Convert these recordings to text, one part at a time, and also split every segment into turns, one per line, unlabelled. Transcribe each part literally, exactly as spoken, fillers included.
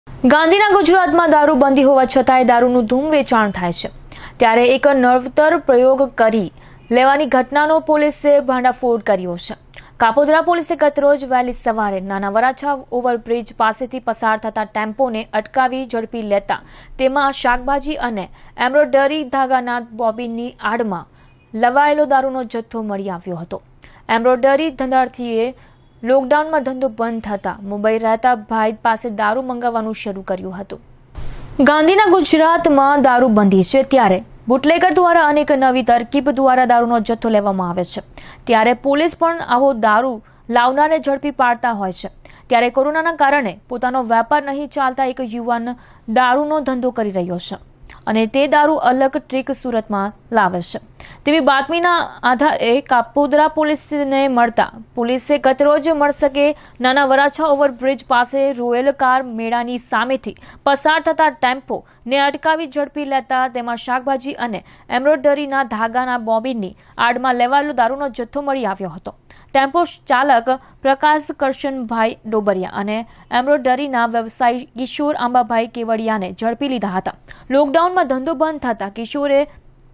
ગાંધીના ગુજરાતમાં દારૂબંધી હોવા છતાંય દારૂનું ધૂમ વેચાણ થાય છે, ત્યારે એક નવતર પ્રયોગ કરી લેવાની ઘટનાનો પોલીસે ભાંડાફોડ કર્યો છે। કાપોદ્રા પોલીસે ગતરોજ વહેલી સવારે નાના વરાછા ઓવરબ્રિજ પાસેથી પસાર થતા ટેમ્પોને અટકાવી ઝડપી લેતા તેમાં શાકભાજી અને એમ્બ્રોઇડરી ધાગાના બોબીનની આડમાં લવાયેલો દારૂનો જથ્થો મળી આવ્યો હતો। એમ્બ્રોઇડરી ધંધાર્થીએ લોકડાઉનમાં ધંધો બંધ થતા મુંબઈ રહેતા ભાઈ પાસે દારૂ મંગાવવાનું શરૂ કર્યું હતું। ગાંધીના ગુજરાતમાં દારૂબંધી છે, ત્યારે બુટલેગર દ્વારા અનેક નવી તરકીબ દ્વારા દારૂનો જથ્થો લેવામાં આવે છે, ત્યારે પોલીસ પણ આવો દારૂ લાવનારને ઝડપી પાડતા હોય છે। ત્યારે કોરોનાના કારણે પોતાનો વેપાર નહીં ચાલતા એક યુવાન દારૂનો ધંધો કરી રહ્યો છે અને તે દારૂ અલગ ટ્રીક સુરતમાં લાવે છે તેવી બાતમીના આધારે કાપોદ્રા પોલીસને મળતા પોલીસે ગતરોજ મળસકે નાના વરાછા ઓવરબ્રિજ પાસે રોયલ કાર મેળાની સામેથી પસાર થતા ટેમ્પો ને અટકાવી ઝડપી લેતા તેમાં શાકભાજી અને એમ્બ્રોઇડરીના ધાગાના બોબીનની આડમાં લેવાયેલો દારૂનો જથ્થો મળી આવ્યો હતો। ટેમ્પો ચાલક પ્રકાશ કરશનભાઈ ડોબરિયા અને એમ્બ્રોઇડરીના વ્યવસાયી કિશોર આંબાભાઈ કેવડિયાને ઝડપી લીધા હતા। લોકડાઉનમાં ધંધો બંધ થતા કિશોરે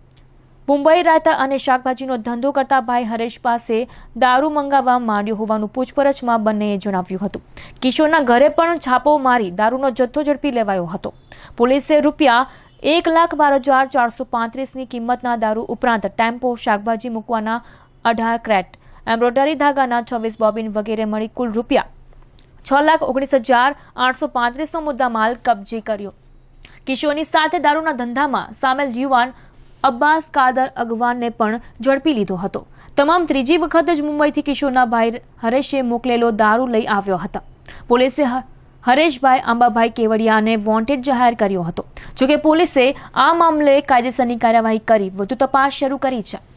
મુંબઈ રહેતા અને શાકભાજીનો ધંધો કરતા ભાઈ હરેશ પાસે દારૂ મંગાવવા માંડ્યો હોવાનું પૂછપરછમાં બંનેએ જણાવ્યું હતું। કિશોરના ઘરે પણ છાપો મારી દારૂનો જથ્થો ઝડપી લેવાયો હતો। પોલીસે રૂપિયા એક લાખ બાર હજાર ચારસો પાંત્રીસની કિંમતના દારૂ ઉપરાંત ટેમ્પો, શાકભાજી મૂકવાના અઢાર ક્રેટ, એમ્બ્રોઇડરી ધાગાના છવ્વીસ બોબીન વગેરે મળી કુલ રૂપિયા છ લાખ ઓગણીસ હજાર આઠસો પાંત્રીસનો મુદ્દામાલ કબજે કર્યો। કિશોરની સાથે દારૂના ધંધામાં સામેલ યુવાન અબ્બાસ કાદર અગવાનને પણ ઝડપી લીધો હતો। તમામ ત્રીજી વખત જ મુંબઈથી કિશોરના ભાઈ હરેશે મોકલેલો દારૂ લઈ આવ્યો હતા। પોલીસે હરેશભાઈ આંબાભાઈ કેવડિયાને વોન્ટેડ જાહેર કર્યો હતો। જોકે પોલીસે આ મામલે કાયદેસરની કાર્યવાહી કરી વધુ તપાસ શરૂ કરી છે।